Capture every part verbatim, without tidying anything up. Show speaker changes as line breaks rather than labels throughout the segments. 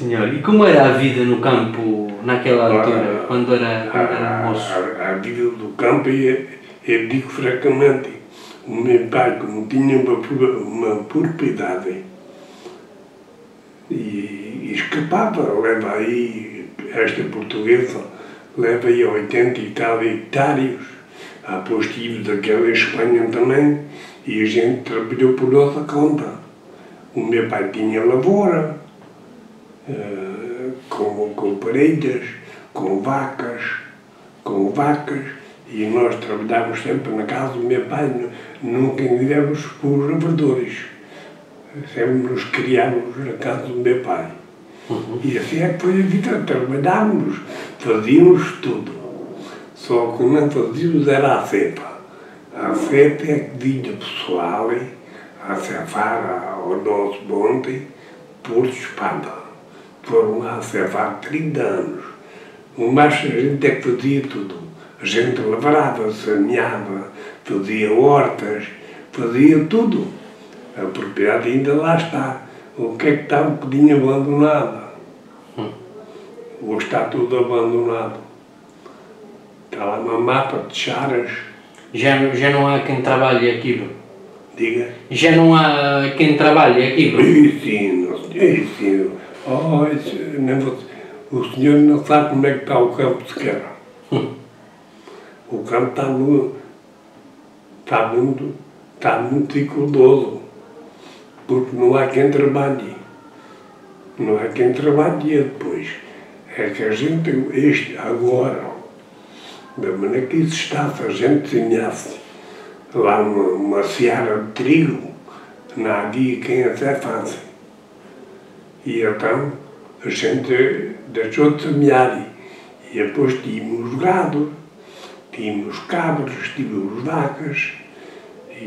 senhor. E como era a vida no campo naquela altura,
Ah,
quando era, quando era
a,
moço?
a, a vida do campo, eu, eu digo francamente, o meu pai, como tinha uma, uma propriedade e, e escapava, leva aí, esta portuguesa, leva aí oitenta e tal hectares, há positivo daquela em Espanha também, e a gente trabalhou por nossa conta. O meu pai tinha lavoura, uh, com, com parelhas, com vacas, com vacas, e nós trabalhávamos sempre na casa do meu pai, nunca éramos por lavradores, sempre nos criávamos na casa do meu pai.
Uhum.
E assim é que foi a vida, trabalhávamos, fazíamos tudo, só que não fazíamos era a cepa. A cepa é que vinha pessoal a cefar ao nosso monte por espada. Foram lá a cefar trinta anos. O mais a gente é que fazia tudo. A gente lavrava, semeava, fazia hortas, fazia tudo. A propriedade ainda lá está. O que é que está um bocadinho abandonada? Ou está tudo abandonado? Está lá uma mata de charas.
Já, já não há quem trabalhe aquilo?
Diga.
Já não há quem trabalhe aquilo?
Ensino, ensino. Oh, esse, não vou, o senhor não sabe como é que está o campo sequer. O campo está, no, está, muito, está muito dificultoso, porque não há quem trabalhe. Não há quem trabalhe depois. É que a gente, este, agora, da maneira que isso está, se a gente semeasse lá uma, uma seara de trigo, não havia quem até faça. E então a gente deixou de semear e depois tínhamos gado, tínhamos cabras, tínhamos vacas e,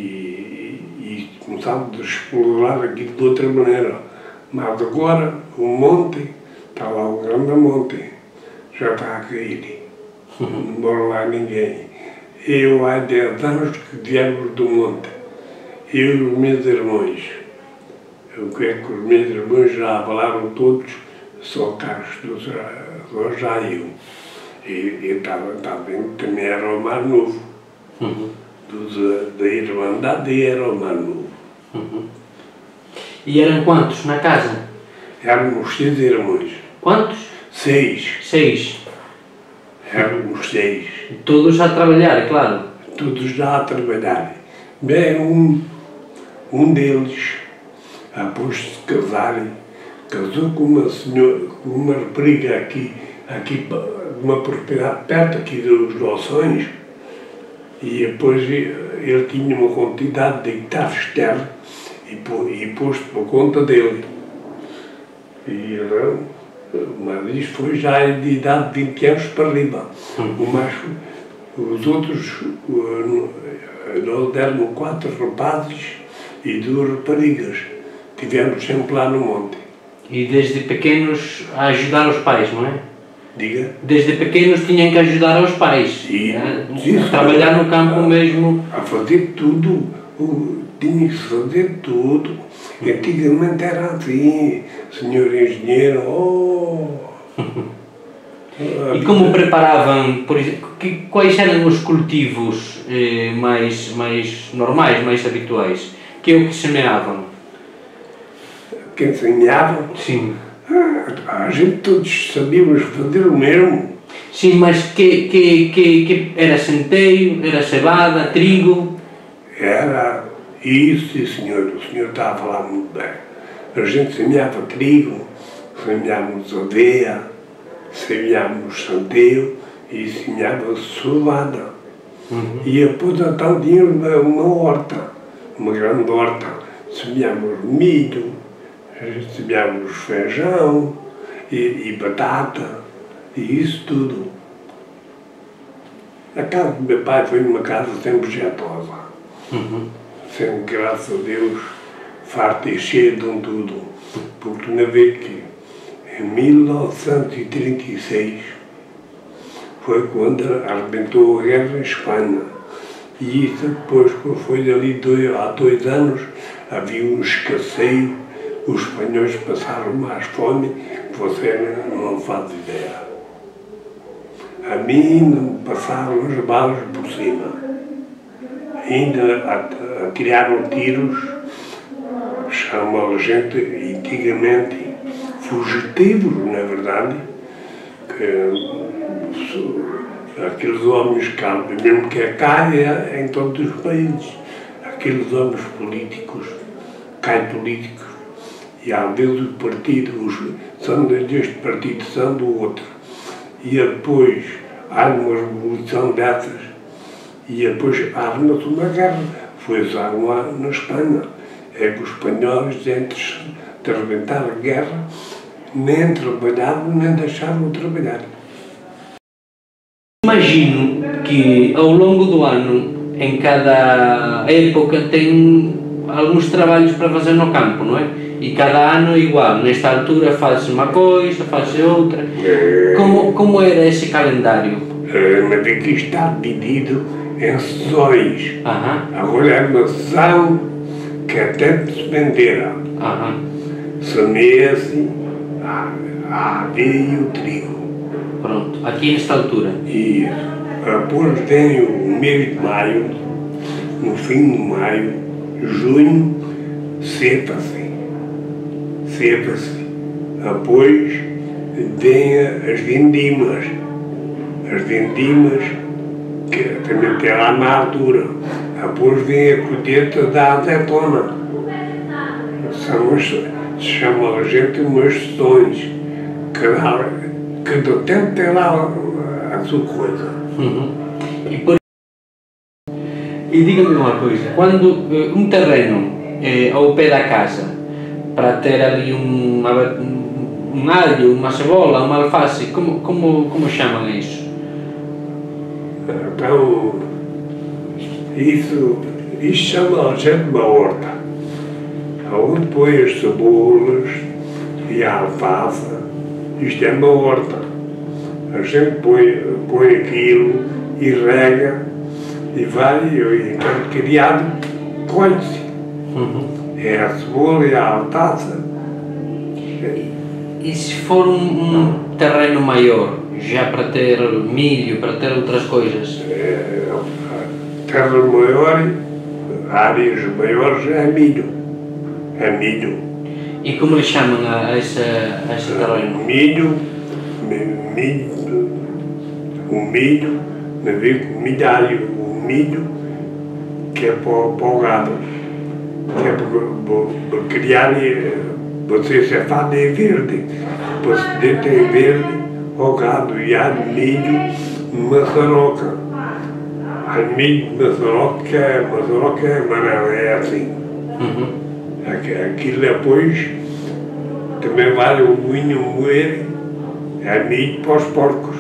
e começámos a explorar aquilo de outra maneira. Mas agora o monte, está lá o grande monte, já está a cair. Não mora lá ninguém. Eu há dez anos que viemos do monte, eu e os meus irmãos. O que é que os meus irmãos já falaram todos, só Carlos, só já eu. E eu estava, também era o mais novo.
Uhum.
Dos, da Irmandade era o mais novo.
Uhum. E eram quantos na casa?
Éramos seis irmãos.
Quantos?
Seis.
Seis.
Éramos seis.
Todos a trabalhar, é claro.
Todos já a trabalhar. Bem, um, um deles, após se casarem, casou com uma senhora, com uma rapariga aqui, aqui, uma propriedade perto aqui dos Doções, e depois ele tinha uma quantidade de hectares de terra e, e posto por conta dele. E ele, mas isto foi já de idade de vinte anos para riba. Mas os outros, nós deram quatro rapazes e duas raparigas. Tivemos sempre lá no monte.
E desde pequenos a ajudar os pais, não é?
Diga?
Desde pequenos tinham que ajudar aos pais.
E,
né?
sim,
A trabalhar no campo
a,
mesmo.
A fazer tudo. O, tinha que fazer tudo. Antigamente era assim, senhor engenheiro, oh!
E como preparavam, por exemplo, que, quais eram os cultivos eh, mais, mais normais, mais habituais? Que é o que semeavam?
Quem semeava?
Sim.
Ah, a gente todos sabíamos fazer o mesmo.
Sim, mas que, que, que, que era centeio, era cevada, trigo?
Era isso, sim, senhor. O senhor está a falar muito bem. A gente semeava trigo, semeávamos aveia, semeávamos centeio e semeávamos cevada.
Uhum.
E depois então tínhamos uma, uma horta, uma grande horta. Semeávamos milho, semeávamos feijão e, e batata e isso tudo. A casa do meu pai foi uma casa sempre jeitosa.
Uhum.
Sempre, graças a Deus, farta e cheia de um tudo. Porque na vez que, em mil novecentos e trinta e seis, foi quando arrebentou a guerra em Espanha. E isso depois, quando foi ali dois, há dois anos, havia um escasseio, os espanhóis passaram mais fome, você não faz ideia. A mim não passaram os balas por cima. Ainda atiraram tiros, chamam a gente antigamente fugitivos, na verdade, que aqueles homens calmos, mesmo que caia em todos os países, aqueles homens políticos, caem políticos, e às vezes os partidos são deste partido, são do outro, e depois há uma revolução dessas, e depois arma-se uma guerra. Foi usado lá na Espanha. É que os espanhóis, antes de arrebentar a guerra, nem trabalhavam, nem deixavam de trabalhar.
Imagino que ao longo do ano, em cada época, tem alguns trabalhos para fazer no campo, não é? E cada ano é igual. Nesta altura faz-se uma coisa, faz-se outra.
É...
Como, como era esse calendário?
É, mas aqui está dividido em sessões.
Aham.
Agora é uma sessão que até se venderam.
Aham.
Semeia-se a, a aveia e o trigo.
Pronto, aqui nesta altura.
E depois vem o mês de maio, no fim de maio, junho, cepa-se. Cepa-se. Depois vem as vindimas. As vindimas, que também tem lá na altura. Depois vem a colheita da azeitona. São as, se chama a gente umas sessões, que, dá, que do tempo tem lá a sua coisa.
Uhum. E, por... e diga-me uma coisa, quando uh, um terreno eh, ao pé da casa, para ter ali um, um, um alho, uma cebola, uma alface, como, como, como chamam isso?
Então, isso, isso chama a gente uma horta, onde põe as cebolas e a alface. Isto é uma horta. A gente põe, põe aquilo e rega e vai, e enquanto criado, colhe-se.
Uhum.
É a cebola e a alface.
E se for um, um terreno maior, já para ter milho, para ter outras coisas?
É, terra maior, áreas maiores é milho. É milho.
E como lhe chamam a, a, esse, a esse terreno?
Milho, milho, o milho, milhário, o milho, que é para, para o gado, que é para, para criar, você se faz de verde, para se ter verde, o gado, e há milho, maçaroca. Há milho, maçaroca, que é, maçaroca é amarela, é assim.
Uhum.
Aquilo depois também vai o moinho moer, é milho para os porcos.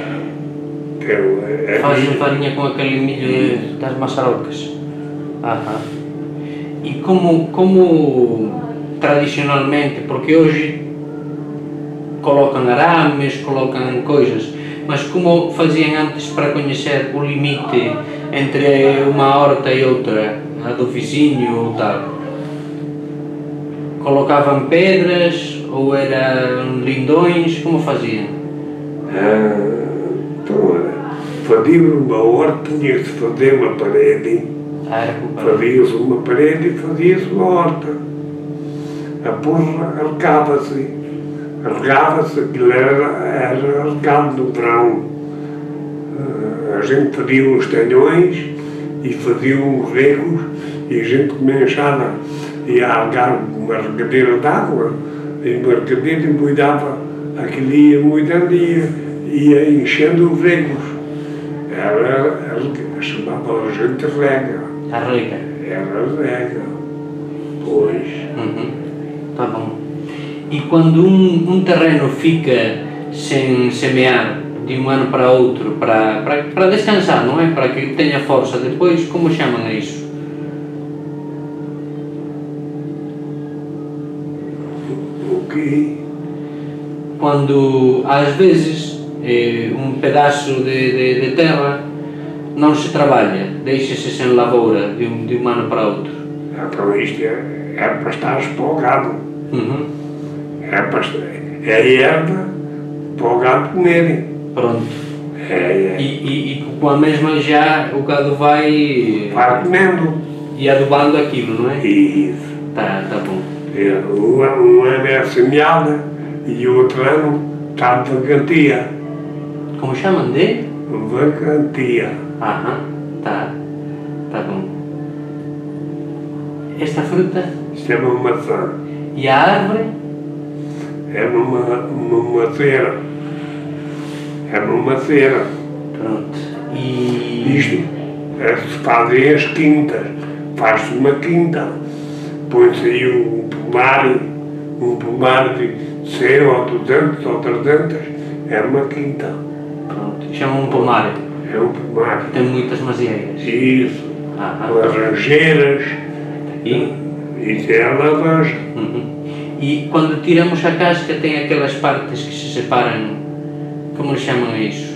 É, é
Fazem
milho.
farinha com aquele milho das maçarocas. Aham. E como, como tradicionalmente, porque hoje colocam arames, colocam coisas, mas como faziam antes para conhecer o limite entre uma horta e outra, a do vizinho ou tal? Colocavam pedras ou eram lindões? Como faziam?
Ah, então, faziam uma horta, tinha que se fazer uma parede,
Ah, era culpa.
fazia-se uma parede e fazia-se uma horta. A porra arrecava-se, arrecava-se, aquilo era, era arrecado no verão. Ah, a gente fazia uns talhões e fazia uns regos e a gente começava ia algar uma regadeira d'água, e uma regadeira embuidava aquilo, ia moidando e ia, ia enchendo os regos. Era, era chamava a gente rega.
A rega.
Era rega. Pois.
Uhum. Tá bom. E quando um, um terreno fica sem semear de um ano para outro, para, para, para descansar, não é? Para que tenha força depois, como chamam a isso?
Que
quando às vezes eh, um pedaço de, de, de terra não se trabalha, deixa-se sem lavoura de um, de um ano para outro.
Então isto é, é para estar espolgado.
Uhum.
É para, É a erva para o gado comerem.
Pronto.
É, é.
E, e, e com a mesma já o gado vai...
Vai comendo.
E adubando aquilo, não é?
Isso.
Tá, tá bom.
É, um, um ano é semeada e o outro ano está de vacantia.
Como chamam de?
Vacantia.
Aham, tá. Tá bom. Esta fruta?
Isto é uma maçã.
E a árvore?
É uma, uma macieira. É uma macieira.
Pronto. E...
Isto é, se fazem as quintas. Faz-se uma quinta. Põe-se aí um pomar, um pomar de cem ou duzentos ou trezentos. É uma quinta.
Pronto. Chamam um pomar.
É um pomar.
Tem muitas mazieiras.
Isso.
Aham.
Laranjeiras.
E?
Isso é a laranja.
Uhum. E quando tiramos a casca tem aquelas partes que se separam, como lhe chamam a isso?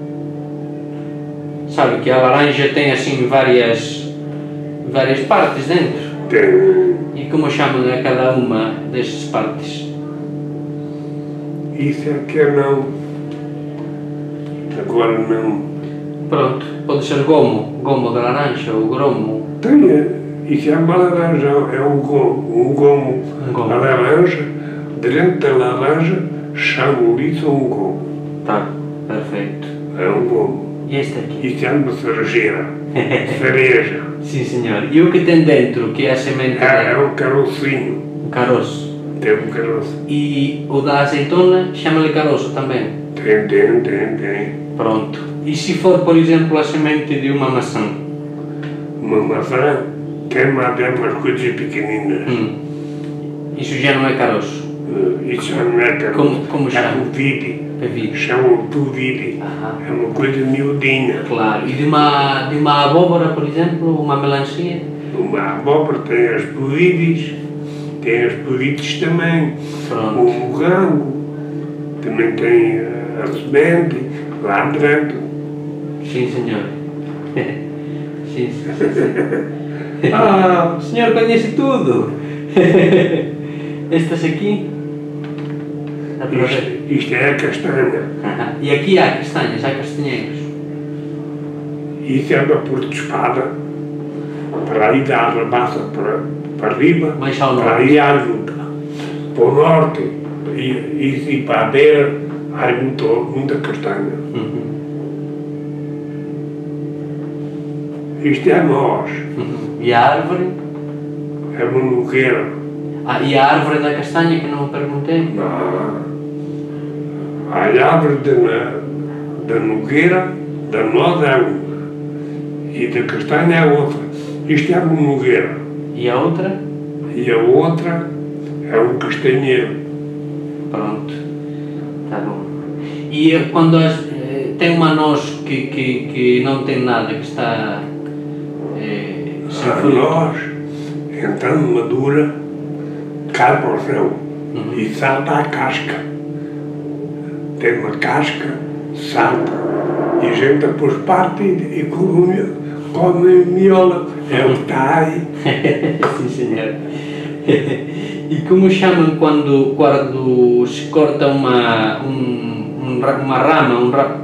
Sabe que a laranja tem assim várias, várias partes dentro?
Tem.
E como chamam a cada uma destas partes?
Isso é que eu não. Agora não.
Pronto, pode ser gomo, gomo de laranja ou gromo.
Tem. Isso é uma laranja, é um gomo. Um gomo.
Um gomo.
A laranja, dentro da laranja, chamam isso um gomo.
Tá, perfeito.
É um gomo.
E este aqui?
Isso é uma cerejeira. Cereja.
Sim, senhor. E o que tem dentro, que é a semente?
É, é
dele?
um carocinho.
Um caroço.
Tem um caroço.
E o da azeitona chama-lhe caroço também?
Tem, tem, tem, tem.
Pronto. E se for, por exemplo, a semente de uma maçã?
Uma maçã tem mais umas coisas pequeninas.
Hum. Isso já não é caroço?
Uh, isso não é caroço.
Como, como
É
chama?
puvide.
Pavide.
Chamam puvide.
Aham.
É uma coisa miudinha.
Claro. E de uma, de uma abóbora, por exemplo, uma melancia?
Uma abóbora tem as puvides, tem as puvides também.
Pronto.
O morango também tem a semente lá dentro.
Sim, senhor. Sim, sim, sim, sim.
Ah,
O senhor conhece tudo. Estas aqui? Dá para ver?
isto, isto é a castanha.
Aham. E aqui há castanhas, há castanheiros.
Isso é para pôr de espada, para ir dar a massa para, para riba,
Mais ao
para
norte.
ir à luta. Para o norte e, e, e para a beira, há muita, muita castanha.
Uhum.
Isto é nós,
Uhum. E a árvore?
é uma nogueira.
Ah, e a árvore da castanha que não perguntei?
Na, a árvore da, da nogueira, da noz é uma, e da castanha é outra. Isto é uma nogueira.
E a outra?
E a outra é um castanheiro.
Pronto. Tá bom. E eh, quando as, eh, tem uma noz que, que, que não tem nada, que está eh, sem
A
fruto.
noz, entrando madura, cai para o chão
Uhum.
e salta a casca. Tem uma casca, salta, e a gente depois parte e, e come, come miola. É o que está aí.
Sim, senhor. E como chamam quando, quando se corta uma, um, um, ra- uma rama, um ra...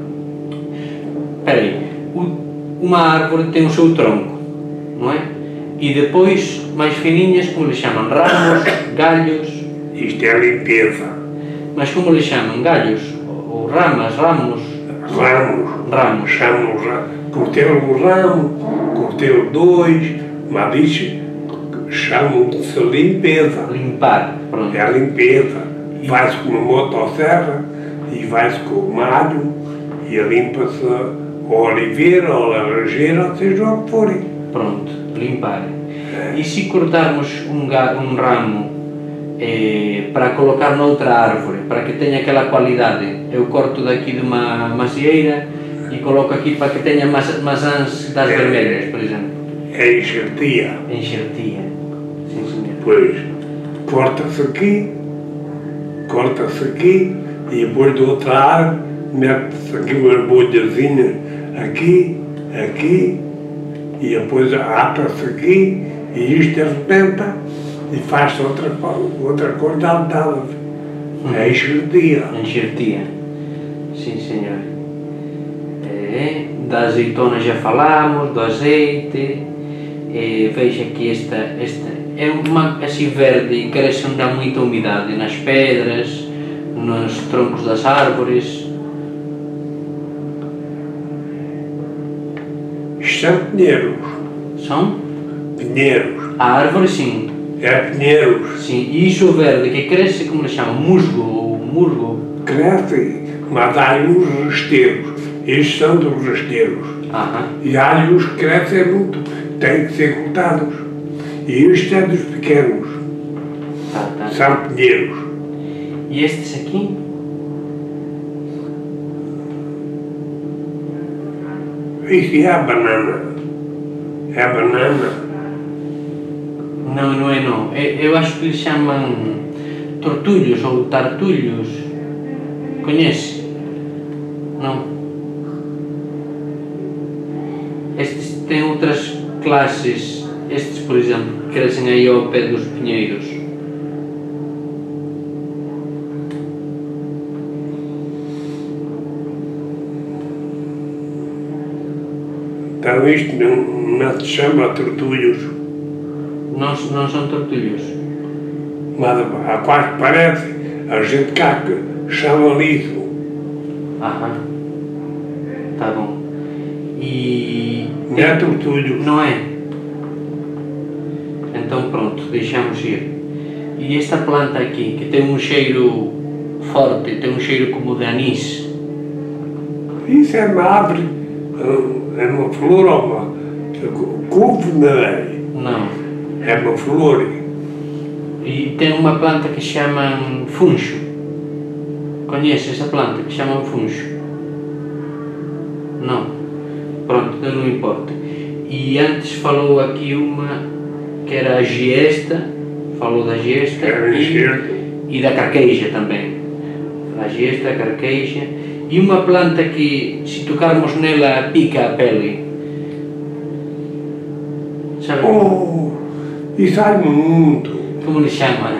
Peraí, o- uma árvore tem o seu tronco, não é? E depois, mais fininhas, como lhe chamam? Ramos, galhos,
Isto é limpeza.
mas como lhe chamam? Galhos? Ou, ou ramas, ramos?
Ramos.
Ramos.
Chamam os ramos. Cortei um ramo, cortei dois, mas isto chamam-se limpeza.
Limpar, pronto.
É a limpeza. Vai-se com uma motosserra e vai-se com o malho e limpa-se a oliveira ou a laranjeira, ou seja o que forem.
Pronto, limpar. E se cortarmos um, ga- um ramo eh, para colocar noutra árvore, para que tenha aquela qualidade, eu corto daqui de uma macieira e coloco aqui para que tenha maçã- maçãs das
É.
vermelhas, por exemplo.
É enxertia.
Enxertia. Sim, senhor.
Pois, corta-se aqui, corta-se aqui e depois de outra árvore, mete-se aqui umas bolhazinhas aqui, aqui e depois ata-se aqui e isto arrebenta e faz-se outra, co- outra cor de altada. É a enxertia.
Enxertia. Sim, senhor. É, da azeitona já falamos, do azeite. É, veja que esta, esta é uma assim verde e cresce onde há muita umidade, nas pedras, nos troncos das árvores.
Isto são pinheiros.
São?
Pinheiros.
A árvore, sim.
É pinheiros.
Sim. E isso verde que cresce, como lhe chamam? Musgo ou musgo?
Crescem, mas há uns rasteiros. Estes são dos rasteiros.
Aham.
E há uns que crescem muito, têm que ser cortados. E este é dos pequenos.
Tá, tá.
São pinheiros.
E estes aqui?
Isso é a banana. É a banana.
Não, não é não. É, eu acho que lhe chamam tortulhos ou tartulhos. Conhece? Não. Estes têm outras classes. Estes, por exemplo, crescem aí ao pé dos pinheiros.
Então isto não, não se chama tortulhos.
Não, não são tortulhos.
Mas a quase parece, a gente cá que chama liso.
Aham. Tá bom. E...
Não é tortulhos.
Não é? Então pronto, deixamos ir. E esta planta aqui, que tem um cheiro forte, tem um cheiro como de anis.
Isso é uma árvore, é uma flor ou uma couve, não é?
Não.
É uma flor.
E tem uma planta que chamam funcho. Conhece essa planta que chamam funcho? Não. Pronto, então não importa. E antes falou aqui uma que era a giesta, falou da giesta e, e da carqueja também. A giesta, a carqueja. E uma planta que, se tocarmos nela, pica a pele. Sabe?
Oh, e sai muito.
Como lhe chama?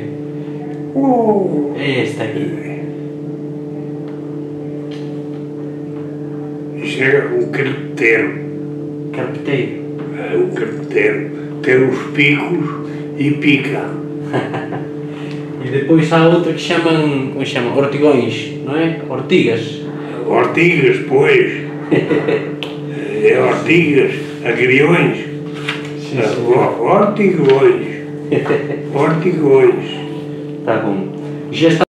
Oh.
É esta aqui.
Isso é um carpeteiro.
Carpeteiro.
É um carpeteiro. Tem os picos e pica.
E depois há outra que chamam, como chamam? Ortigões, não é? Ortigas.
Ortigas, pois. É ortigas, agriões. Ortigões. Ortigões.
Tá bom. Já está.